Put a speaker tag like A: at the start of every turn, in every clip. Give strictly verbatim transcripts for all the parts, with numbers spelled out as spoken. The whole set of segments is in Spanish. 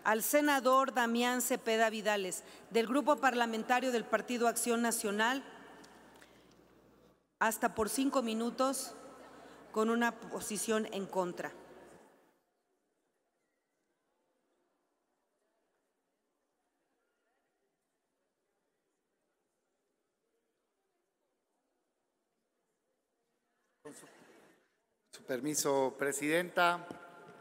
A: al senador Damián Cepeda Vidales, del Grupo Parlamentario del Partido Acción Nacional, hasta por cinco minutos, con una posición en contra.
B: Con su, su permiso, Presidenta.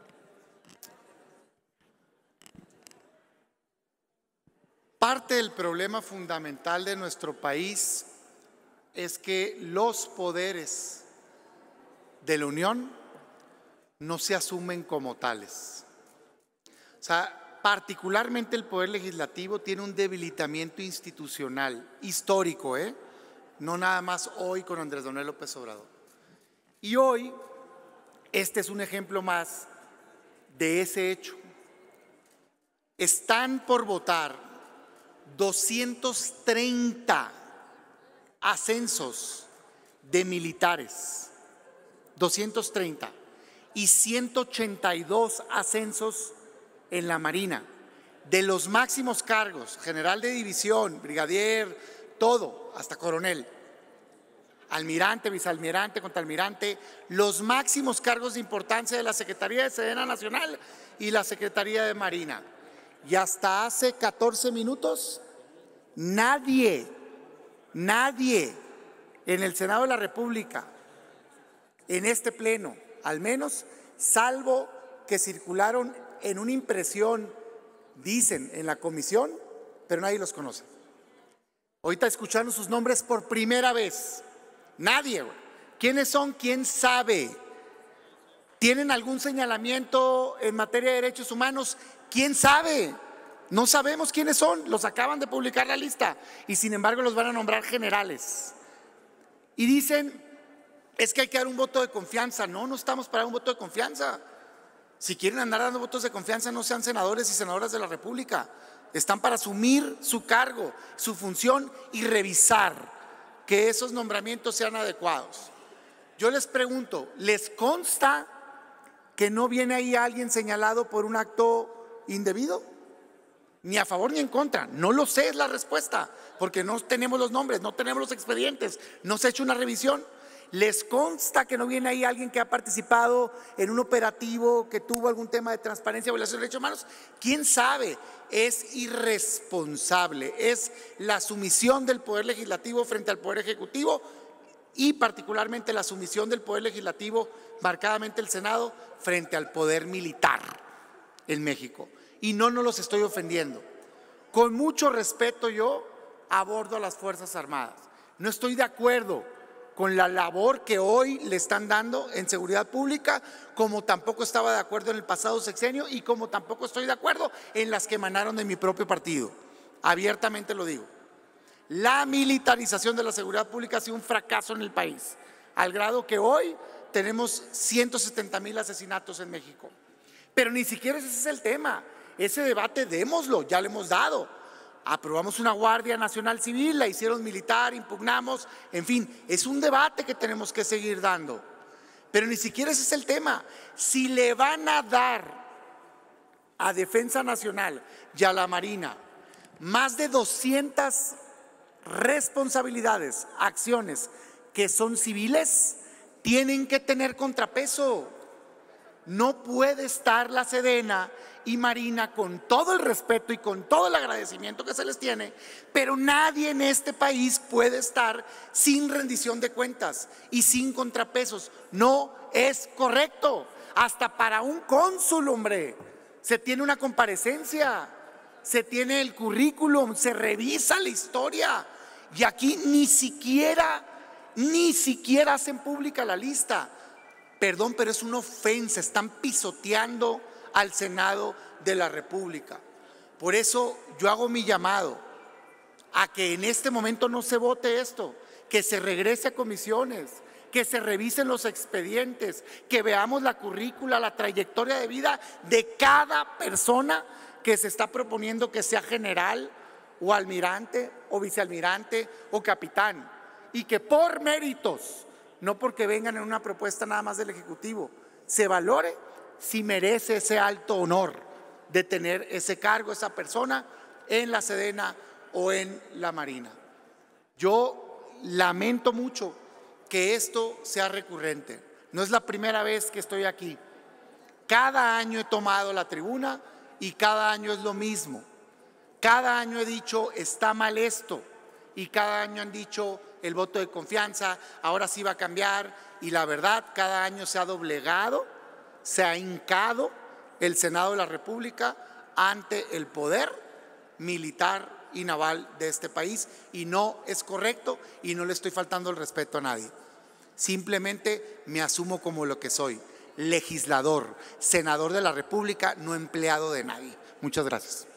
B: Parte del problema fundamental de nuestro país es que los poderes de la Unión no se asumen como tales. O sea, particularmente el Poder Legislativo tiene un debilitamiento institucional histórico, ¿eh? No nada más hoy con Andrés Manuel López Obrador. Y hoy, este es un ejemplo más de ese hecho. Están por votar doscientos treinta ascensos de militares, doscientos treinta, y ciento ochenta y dos ascensos en la Marina, de los máximos cargos, general de división, brigadier, todo, hasta coronel, almirante, vicealmirante, contraalmirante, los máximos cargos de importancia de la Secretaría de Sedena Nacional y la Secretaría de Marina. Y hasta hace catorce minutos, nadie, nadie en el Senado de la República, en este pleno, al menos, salvo que circularon en una impresión, dicen, en la comisión, pero nadie los conoce. Ahorita escucharon sus nombres por primera vez. Nadie. ¿Quiénes son? ¿Quién sabe? ¿Tienen algún señalamiento en materia de derechos humanos? ¿Quién sabe? No sabemos quiénes son, los acaban de publicar la lista y sin embargo los van a nombrar generales. Y dicen, es que hay que dar un voto de confianza. No, no estamos para un voto de confianza. Si quieren andar dando votos de confianza, no sean senadores y senadoras de la República. Están para asumir su cargo, su función y revisar que esos nombramientos sean adecuados. Yo les pregunto, ¿les consta que no viene ahí alguien señalado por un acto indebido? Ni a favor ni en contra. No lo sé, es la respuesta, porque no tenemos los nombres, no tenemos los expedientes, no se ha hecho una revisión. ¿Les consta que no viene ahí alguien que ha participado en un operativo que tuvo algún tema de transparencia o violación de derechos humanos? ¿Quién sabe? Es irresponsable, es la sumisión del Poder Legislativo frente al Poder Ejecutivo y particularmente la sumisión del Poder Legislativo, marcadamente el Senado, frente al Poder Militar en México. Y no nos los estoy ofendiendo. Con mucho respeto yo abordo a las Fuerzas Armadas. No estoy de acuerdo con la labor que hoy le están dando en seguridad pública, como tampoco estaba de acuerdo en el pasado sexenio y como tampoco estoy de acuerdo en las que emanaron de mi propio partido. Abiertamente lo digo. La militarización de la seguridad pública ha sido un fracaso en el país, al grado que hoy tenemos ciento setenta mil asesinatos en México. Pero ni siquiera ese es el tema. Ese debate démoslo, ya le hemos dado. Aprobamos una Guardia Nacional Civil, la hicieron militar, impugnamos, en fin, es un debate que tenemos que seguir dando. Pero ni siquiera ese es el tema. Si le van a dar a Defensa Nacional y a la Marina más de doscientas responsabilidades, acciones que son civiles, tienen que tener contrapeso. No puede estar la Sedena y Marina, con todo el respeto y con todo el agradecimiento que se les tiene, pero nadie en este país puede estar sin rendición de cuentas y sin contrapesos. No es correcto. Hasta para un cónsul, hombre, se tiene una comparecencia, se tiene el currículum, se revisa la historia, y aquí ni siquiera, ni siquiera hacen pública la lista. Perdón, pero es una ofensa, están pisoteando al Senado de la República. Por eso yo hago mi llamado a que en este momento no se vote esto, que se regrese a comisiones, que se revisen los expedientes, que veamos la currícula, la trayectoria de vida de cada persona que se está proponiendo que sea general o almirante o vicealmirante o capitán, y que por méritos, no porque vengan en una propuesta nada más del Ejecutivo, se valore si merece ese alto honor de tener ese cargo, esa persona en la Sedena o en la Marina. Yo lamento mucho que esto sea recurrente. No es la primera vez que estoy aquí. Cada año he tomado la tribuna y cada año es lo mismo. Cada año he dicho, está mal esto, y cada año han dicho el voto de confianza, ahora sí va a cambiar, y la verdad, cada año se ha doblegado, se ha hincado el Senado de la República ante el poder militar y naval de este país, y no es correcto y no le estoy faltando el respeto a nadie. Simplemente me asumo como lo que soy, legislador, senador de la República, no empleado de nadie. Muchas gracias.